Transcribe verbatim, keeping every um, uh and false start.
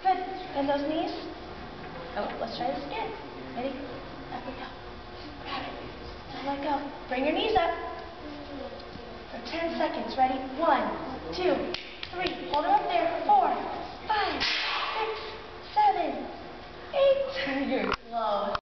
Good. Bend those knees. Oh, let's try this again. Ready? Up we go. Got it. Just let go. Bring your knees up. For ten seconds. Ready? One, two, three. Hold them up there. Four.